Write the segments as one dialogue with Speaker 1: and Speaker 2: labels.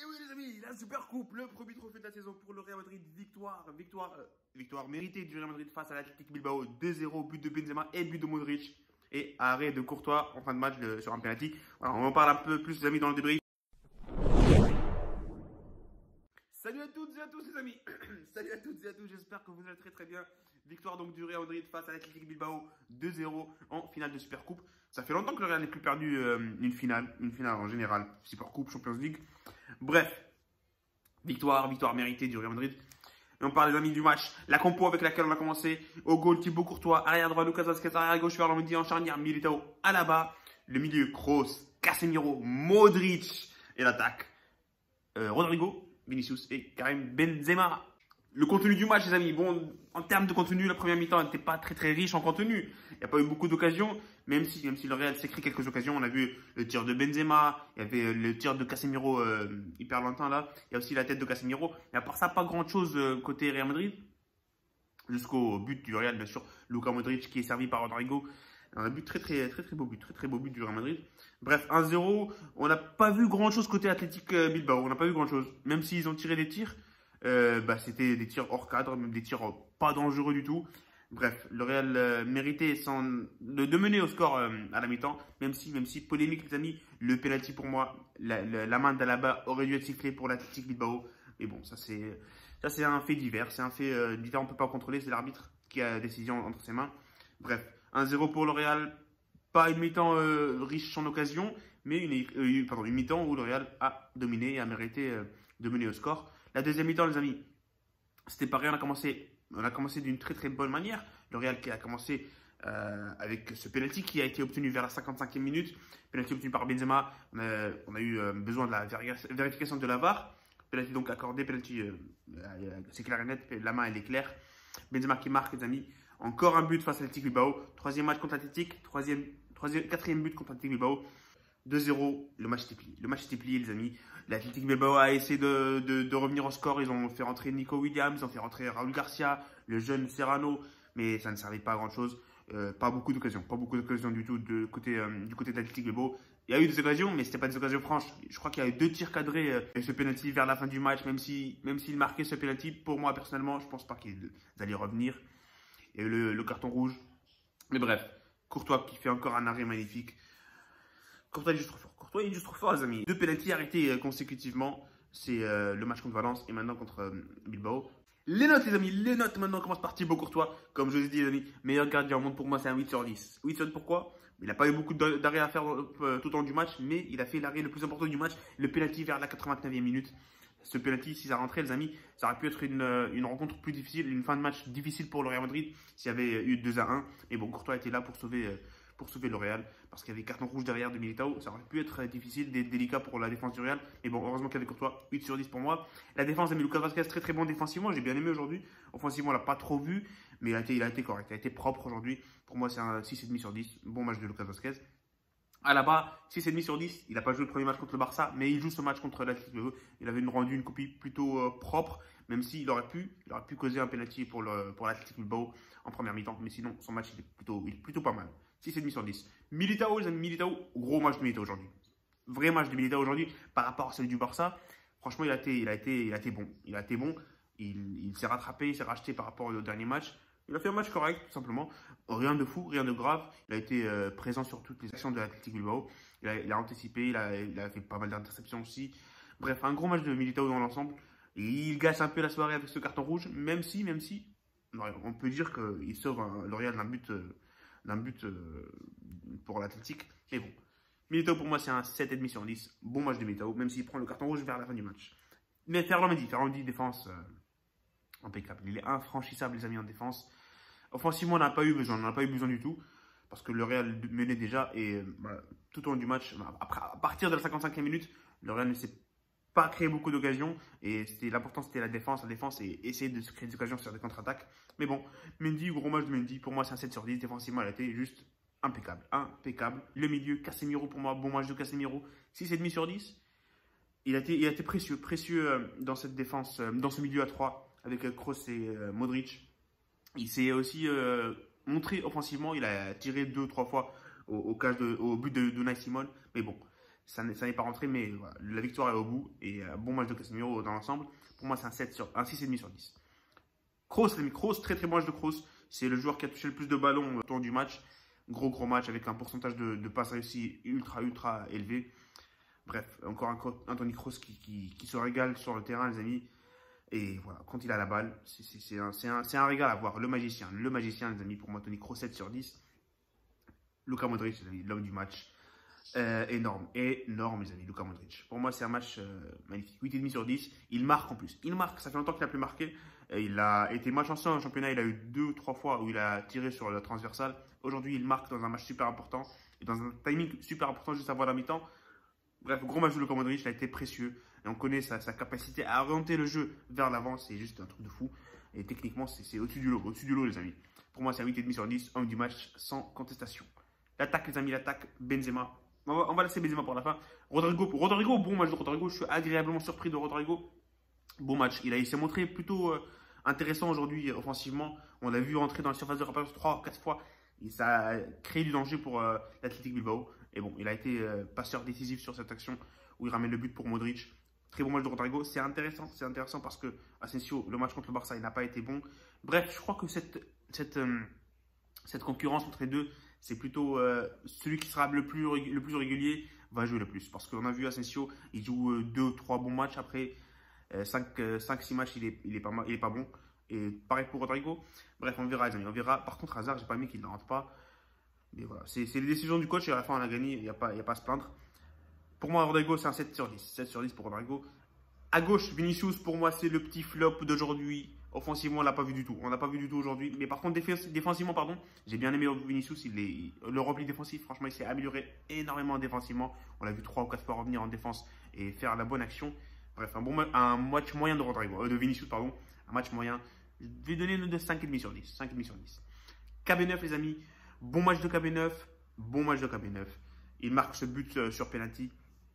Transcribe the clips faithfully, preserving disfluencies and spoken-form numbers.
Speaker 1: oui les amis, la Super Coupe, le premier trophée de la saison pour le Real Madrid, victoire, victoire, euh, victoire méritée du Real Madrid face à l'Athletic Bilbao, deux zéro, but de Benzema et but de Modric, et arrêt de Courtois en fin de match de, sur un penalty. Voilà, on en parle un peu plus les amis dans le débrief. Salut à toutes et à tous les amis, salut à toutes et à tous, j'espère que vous allez très très bien. Victoire donc du Real Madrid face à l'Athletic Bilbao, deux zéro en finale de Super Coupe. Ça fait longtemps que le Real n'a plus perdu euh, une finale, une finale en général, Super Coupe, Champions League. Bref, victoire, victoire méritée du Real Madrid. Et on parle des amis du match, la compo avec laquelle on a commencé. Au goal, Thibaut Courtois, arrière droit, Lucas Vazquez, arrière gauche, Ferland Mendy en charnière, Militao à la bas. Le milieu, Kroos, Casemiro, Modric et l'attaque, euh, Rodrigo, Vinicius et Karim Benzema. Le contenu du match, les amis, bon, en termes de contenu, la première mi-temps n'était pas très très riche en contenu. Il n'y a pas eu beaucoup d'occasions, même si, même si le Real s'est créé quelques occasions. On a vu le tir de Benzema, il y avait le tir de Casemiro euh, hyper longtemps là. Il y a aussi la tête de Casemiro. Et à part ça, pas grand chose euh, côté Real Madrid. Jusqu'au but du Real, bien sûr, Luka Modric qui est servi par Rodrigo. Un but très très très très beau but, très très beau but du Real Madrid. Bref, un zéro, on n'a pas vu grand chose côté Athletic Bilbao, on n'a pas vu grand chose. Même s'ils ont tiré des tirs, euh, bah, c'était des tirs hors cadre, même des tirs pas dangereux du tout. Bref, le Real euh, méritait sans, de, de mener au score euh, à la mi-temps, même si, même si, polémique les amis, le penalty pour moi, la, la, la main d'Alaba aurait dû être sifflée pour l'Athletic Bilbao. Mais bon, ça c'est ça c'est un fait divers, c'est un fait euh, divers, on ne peut pas contrôler, c'est l'arbitre qui a la décision entre ses mains. Bref, un zéro pour le Real, pas une mi-temps euh, riche en occasion, mais une, euh, pardon, une mi-temps où le Real a dominé et a mérité euh, de mener au score. La deuxième mi-temps, les amis, c'était pareil, on a commencé, on a commencé d'une très très bonne manière. Le Real qui a commencé euh, avec ce penalty qui a été obtenu vers la cinquante-cinquième minute, penalty obtenu par Benzema. On a, on a eu euh, besoin de la vérification de la V A R, penalty donc accordé, penalty, euh, c'est clair et net, la main elle est claire. Benzema qui marque, les amis. Encore un but face à l'Athletic Bilbao. Troisième match contre l'Athletic. Troisième, troisième, quatrième but contre l'Athletic Bilbao. deux zéro. Le match était plié. Le match était plié, les amis. L'Athletic Bilbao a essayé de, de, de revenir au score. Ils ont fait rentrer Nico Williams. Ils ont fait rentrer Raúl Garcia, le jeune Serrano. Mais ça ne servait pas à grand chose. Euh, pas beaucoup d'occasions. Pas beaucoup d'occasions du tout de côté, euh, du côté de l'Athletic Bilbao. Il y a eu des occasions, mais ce n'était pas des occasions franches. Je crois qu'il y a eu deux tirs cadrés euh, et ce penalty vers la fin du match. Même si, même s'il marquait ce penalty, pour moi personnellement, je ne pense pas qu'ils allaient revenir. Il y a eu le, le carton rouge. Mais bref, Courtois qui fait encore un arrêt magnifique. Courtois est juste trop fort. Courtois est juste trop fort, les amis. Deux pénaltys arrêtés euh, consécutivement. C'est euh, le match contre Valence et maintenant contre euh, Bilbao. Les notes, les amis. Les notes maintenant commencent par Thibaut Courtois. Comme je vous ai dit, les amis, meilleur gardien au monde pour moi, c'est un huit sur dix. huit sur dix, pourquoi? Il n'a pas eu beaucoup d'arrêts à faire euh, tout au long du match, mais il a fait l'arrêt le plus important du match, le pénalty vers la quatre-vingt-neuvième minute. Ce penalty, si ça rentrait, les amis, ça aurait pu être une, une rencontre plus difficile, une fin de match difficile pour le Real Madrid s'il y avait eu deux à un. Mais bon, Courtois était là pour sauver, pour sauver le Real parce qu'il y avait carton rouge derrière de Militao. Ça aurait pu être difficile, délicat pour la défense du Real. Mais bon, heureusement qu'il y avait Courtois, huit sur dix pour moi. La défense a mis Lucas Vazquez très très bon défensivement. J'ai bien aimé aujourd'hui. Offensivement, on l'a pas trop vu, mais il a été, il a été correct. Il a été propre aujourd'hui. Pour moi, c'est un six virgule cinq sur dix. Bon match de Lucas Vazquez. À la bas, six virgule cinq sur dix, il n'a pas joué le premier match contre le Barça, mais il joue ce match contre l'Athletic Bilbao. Il avait une, rendu une copie plutôt euh, propre, même s'il aurait pu, il aurait pu causer un penalty pour le pour l'Athletic Bilbao en première mi-temps, mais sinon son match il est plutôt, il est plutôt pas mal. six virgule cinq sur dix. Militao, les amis, Militao, gros match de Militao aujourd'hui. Vrai match de Militao aujourd'hui par rapport à celui du Barça. Franchement, il a été, il a été, il a été bon. Il a été bon. Il, il s'est rattrapé, il s'est racheté par rapport au dernier match. Il a fait un match correct, tout simplement. Rien de fou, rien de grave. Il a été euh, présent sur toutes les actions de l'Athletic Bilbao. Il a, il a anticipé, il a, il a fait pas mal d'interceptions aussi. Bref, un gros match de Militao dans l'ensemble. Il gâche un peu la soirée avec ce carton rouge, même si, même si, on peut dire qu'il sauve un, le Real d'un but, euh, d'un but euh, pour l'Athletic. Mais bon, Militao pour moi c'est un sept virgule cinq sur dix. Bon match de Militao, même s'il prend le carton rouge vers la fin du match. Mais Ferland Mendy, Ferland Mendy, défense euh, impeccable. Il est infranchissable, les amis, en défense. Offensivement, on n'a pas eu besoin, on n'a pas eu besoin du tout, parce que le Real menait déjà, et bah, tout au long du match, bah, après, à partir de la cinquante-cinquième minute, le Real ne s'est pas créé beaucoup d'occasions, et l'important c'était la défense, la défense, et essayer de se créer des occasions sur des contre-attaques. Mais bon, Mendy, gros match de Mendy, pour moi c'est un sept sur dix, défensivement, elle a été juste impeccable, impeccable. Le milieu, Casemiro, pour moi, bon match de Casemiro, six virgule cinq sur dix. Il a été, il a été précieux, précieux dans cette défense, dans ce milieu à trois, avec Kroos et Modric. Il s'est aussi euh, montré offensivement. Il a tiré deux, trois fois au, au, cage de, au but de, de Unai Simon. Mais bon, Ça n'est pas rentré, mais voilà, la victoire est au bout. Et euh, bon match de Casemiro dans l'ensemble. Pour moi, c'est un sept sur un six virgule cinq sur dix. Kroos, les amis, Kroos, très très bon match de Kroos. C'est le joueur qui a touché le plus de ballons au tour du match. Gros gros match avec un pourcentage de, de passes réussies ultra ultra élevé. Bref, encore un Anthony Kroos qui, qui, qui se régale sur le terrain, les amis. Et voilà, quand il a la balle, c'est un, un, un régal à voir. Le magicien, le magicien, les amis, pour moi, Anthony Kroos, sept sur dix. Luka Modric, l'homme du match. Euh, énorme, énorme, les amis, Luka Modric. Pour moi, c'est un match euh, magnifique. huit virgule cinq sur dix. Il marque en plus. Il marque, ça fait longtemps qu'il n'a plus marqué. Et il a été malchanceux en championnat. Il a eu deux ou trois fois où il a tiré sur la transversale. Aujourd'hui, il marque dans un match super important. Et dans un timing super important juste avant la mi-temps. Bref, gros match de Luka Modric, il a été précieux. Et on connaît sa, sa capacité à orienter le jeu vers l'avant. C'est juste un truc de fou. Et techniquement, c'est au-dessus du lot. Au-dessus du lot, les amis. Pour moi, c'est un huit virgule cinq sur dix. Homme du match, sans contestation. L'attaque, les amis, l'attaque. Benzema. On va, on va laisser Benzema pour la fin. Rodrigo, Rodrigo, bon match de Rodrigo. Je suis agréablement surpris de Rodrigo. Bon match. Il, il s'est montré plutôt euh, intéressant aujourd'hui offensivement. On l'a vu rentrer dans la surface de réparation trois quatre fois. Et ça a créé du danger pour euh, l'Athletic Bilbao. Et bon, il a été euh, passeur décisif sur cette action où il ramène le but pour Modric. Très bon match de Rodrigo. C'est intéressant. C'est intéressant parce que Asensio, le match contre le Barça, il n'a pas été bon. Bref, je crois que cette, cette, euh, cette concurrence entre les deux, c'est plutôt euh, celui qui sera le plus, le plus régulier va jouer le plus. Parce qu'on a vu Asensio, il joue euh, deux trois bons matchs. Après euh, cinq six matchs, il n'est il est pas, il est pas bon. Et pareil pour Rodrigo. Bref, on verra, les amis. On verra. Par contre, Hazard, j'ai pas aimé qu'il ne rentre pas. Mais voilà, c'est les décisions du coach et à la fin, on a gagné. Il n'y a, a pas à se plaindre. Pour moi, Rodrigo, c'est un sept sur dix. sept sur dix pour Rodrigo. À gauche, Vinicius, pour moi, c'est le petit flop d'aujourd'hui. Offensivement, on l'a pas vu du tout. On l'a pas vu du tout aujourd'hui. Mais par contre, défensivement, pardon, j'ai bien aimé Vinicius. Il est, le repli défensif, franchement, il s'est amélioré énormément défensivement. On l'a vu trois ou quatre fois revenir en défense et faire la bonne action. Bref, un, bon, un match moyen de Rodrigo, euh, de Vinicius, pardon. Un match moyen. Je vais donner une note de cinq virgule cinq sur dix. cinq virgule cinq sur dix. K B neuf, les amis. Bon match de K B neuf. Bon match de K B neuf. Il marque ce but euh, sur penalty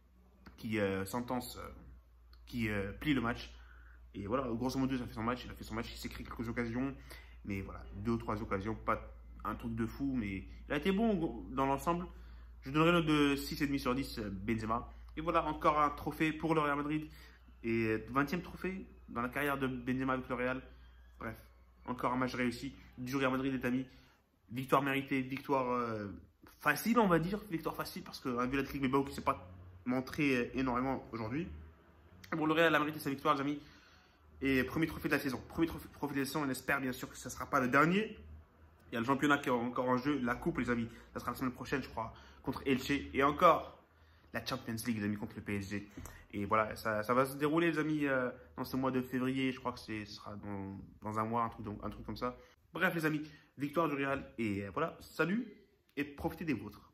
Speaker 1: qui euh, sentence, euh, qui euh, plie le match. Et voilà, grosso modo, il a fait son match. Il a fait son match. Il s'est créé quelques occasions. Mais voilà, deux ou trois occasions. Pas un truc de fou. Mais il a été bon dans l'ensemble. Je donnerai une note de six virgule cinq sur dix euh, Benzema. Et voilà, encore un trophée pour le Real Madrid. Et vingtième trophée dans la carrière de Benzema avec le Real. Bref, encore un match réussi du Real Madrid, les amis. Victoire méritée, victoire euh, facile, on va dire. Victoire facile parce qu'un vu l'Athletic Bilbao qui ne s'est pas montré euh, énormément aujourd'hui. Bon, le Real a mérité sa victoire, les amis. Et premier trophée de la saison. Premier trophée, trophée de la saison, on espère bien sûr que ce ne sera pas le dernier. Il y a le championnat qui est encore en jeu. La coupe, les amis, ça sera la semaine prochaine, je crois, contre Elche. Et encore la Champions League, les amis, contre le P S G. Et voilà, ça, ça va se dérouler, les amis, euh, dans ce mois de février. Je crois que ce sera dans, dans un mois, un truc, un truc comme ça. Bref, les amis, victoire du Real. Et euh, voilà, salut et profitez des vôtres.